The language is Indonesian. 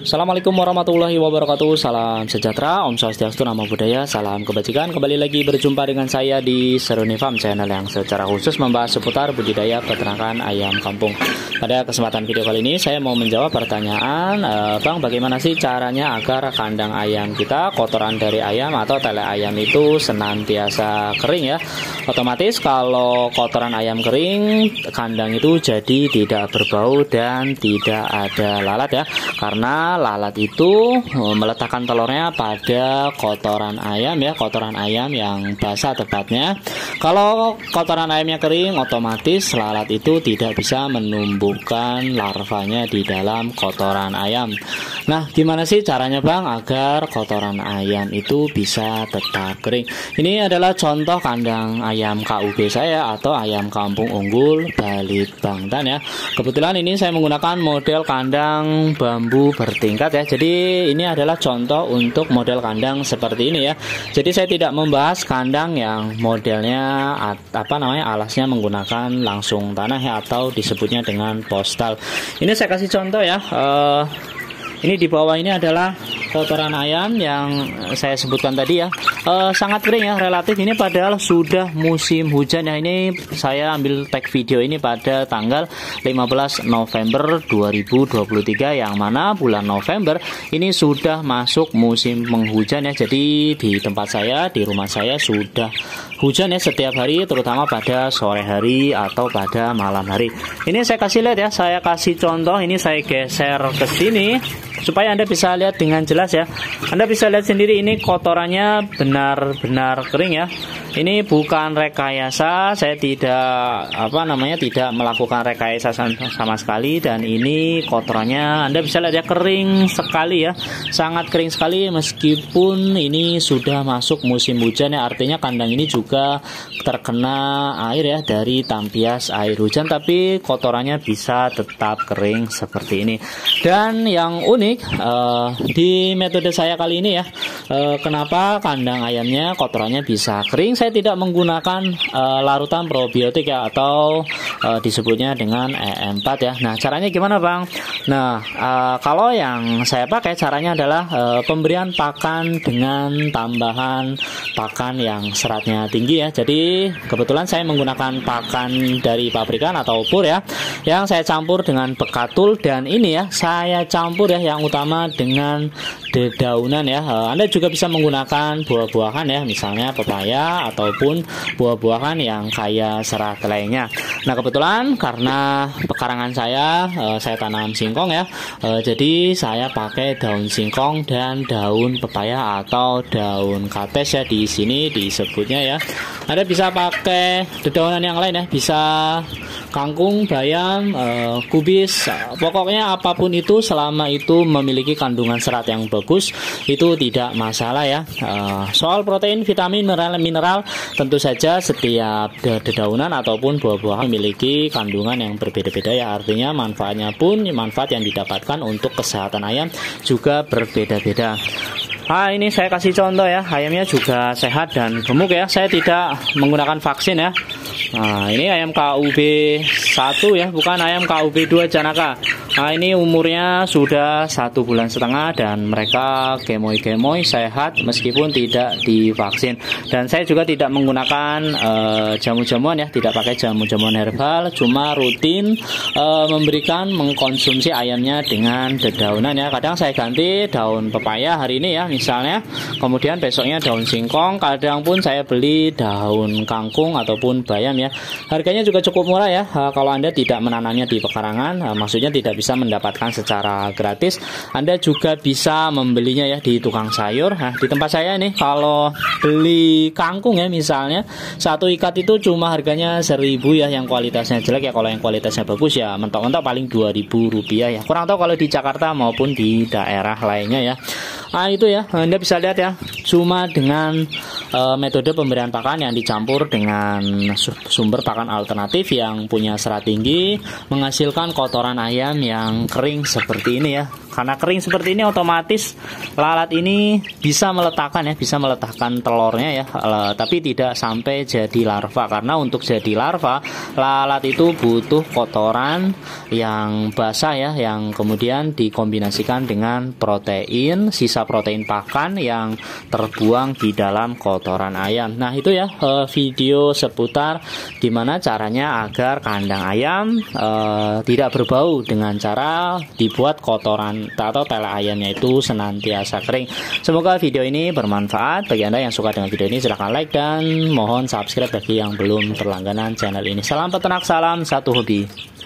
Assalamualaikum warahmatullahi wabarakatuh. Salam sejahtera, Om Swastiastu, Namo Buddhaya, salam kebajikan. Kembali lagi berjumpa dengan saya di Seruni Farm, channel yang secara khusus membahas seputar budidaya peternakan ayam kampung. Pada kesempatan video kali ini saya mau menjawab pertanyaan, Bang, bagaimana sih caranya agar kandang ayam kita, kotoran dari ayam atau tele ayam itu senantiasa kering ya. Otomatis kalau kotoran ayam kering, kandang itu jadi tidak berbau dan tidak ada lalat ya. Karena lalat itu meletakkan telurnya pada kotoran ayam ya, kotoran ayam yang basah tepatnya. Kalau kotoran ayamnya kering, otomatis lalat itu tidak bisa menumbuhkan larvanya di dalam kotoran ayam. Nah, gimana sih caranya Bang agar kotoran ayam itu bisa tetap kering? Ini adalah contoh kandang ayam KUB saya atau ayam kampung unggul Balit Bangtan ya. Kebetulan ini saya menggunakan model kandang bambu bertingkat ya. Jadi ini adalah contoh untuk model kandang seperti ini ya. Jadi saya tidak membahas kandang yang modelnya alasnya menggunakan langsung tanah ya, atau disebutnya dengan postal. Ini saya kasih contoh ya. Ini di bawah ini adalah kotoran ayam yang saya sebutkan tadi ya. Sangat kering ya relatif ini, padahal sudah musim hujan ya. Ini saya ambil tag video ini pada tanggal 15 November 2023, yang mana bulan November ini sudah masuk musim penghujan ya. Jadi di tempat saya, di rumah saya sudah hujan ya setiap hari, terutama pada sore hari atau pada malam hari. Ini saya kasih lihat ya, saya kasih contoh. Ini saya geser ke sini supaya Anda bisa lihat dengan jelas ya. Anda bisa lihat sendiri ini kotorannya benar-benar kering ya. Ini bukan rekayasa, saya tidak tidak melakukan rekayasa sama sekali, dan ini kotorannya Anda bisa lihat ya, kering sekali ya. Sangat kering sekali meskipun ini sudah masuk musim hujan ya. Artinya kandang ini juga terkena air ya dari tampias air hujan, tapi kotorannya bisa tetap kering seperti ini. Dan yang unik di metode saya kali ini ya, kenapa kandang ayamnya kotorannya bisa kering? Saya tidak menggunakan larutan probiotik ya, atau disebutnya dengan E4 ya. Nah, caranya gimana Bang? Nah, kalau yang saya pakai caranya adalah pemberian pakan dengan tambahan pakan yang seratnya tinggi ya. Jadi kebetulan saya menggunakan pakan dari pabrikan atau pur ya, yang saya campur dengan bekatul, dan ini ya saya campur ya yang utama dengan dedaunan ya. Anda juga bisa menggunakan buah-buahan ya, misalnya pepaya ataupun buah-buahan yang kaya serat lainnya. Nah, kebetulan karena pekarangan saya tanam singkong ya, jadi saya pakai daun singkong dan daun pepaya atau daun kates ya, di sini disebutnya ya. Anda bisa pakai dedaunan yang lain ya, bisa kangkung, bayam, kubis, pokoknya apapun itu selama itu memiliki kandungan serat yang bagus itu tidak masalah ya. Soal protein, vitamin, mineral tentu saja setiap dedaunan ataupun buah-buahan memiliki kandungan yang berbeda-beda ya. Artinya manfaat yang didapatkan untuk kesehatan ayam juga berbeda-beda. Nah, ini saya kasih contoh ya, ayamnya juga sehat dan gemuk ya. Saya tidak menggunakan vaksin ya. Nah, ini ayam KUB 1 ya, bukan ayam KUB 2 Janaka. Nah, ini umurnya sudah 1,5 bulan dan mereka gemoy-gemoy sehat meskipun tidak divaksin. Dan saya juga tidak menggunakan jamu-jamuan ya, tidak pakai jamu-jamuan herbal, cuma rutin mengkonsumsi ayamnya dengan dedaunan ya. Kadang saya ganti daun pepaya hari ini ya misalnya, kemudian besoknya daun singkong, kadang pun saya beli daun kangkung ataupun bayam ya. Harganya juga cukup murah ya. Kalau Anda tidak menanamnya di pekarangan, maksudnya tidak bisa mendapatkan secara gratis, Anda juga bisa membelinya ya di tukang sayur. Nah, di tempat saya nih kalau beli kangkung ya misalnya, satu ikat itu cuma harganya 1.000 ya, yang kualitasnya jelek ya. Kalau yang kualitasnya bagus ya mentok-mentok paling Rp2.000 ya. Kurang tahu kalau di Jakarta maupun di daerah lainnya ya. Nah, itu ya, Anda bisa lihat ya, cuma dengan metode pemberian pakan yang dicampur dengan sumber pakan alternatif yang punya serat tinggi, menghasilkan kotoran ayam yang kering seperti ini ya. Karena kering seperti ini, otomatis lalat ini bisa meletakkan telurnya ya, tapi tidak sampai jadi larva. Karena untuk jadi larva, lalat itu butuh kotoran yang basah ya, yang kemudian dikombinasikan dengan protein, sisa protein pakan yang terbuang di dalam kotoran ayam. Nah itu ya video seputar gimana caranya agar kandang ayam tidak berbau dengan cara dibuat kotoran atau tele ayamnya itu senantiasa kering. Semoga video ini bermanfaat. Bagi Anda yang suka dengan video ini silahkan like dan mohon subscribe bagi yang belum berlangganan channel ini. Salam peternak, salam satu hobi.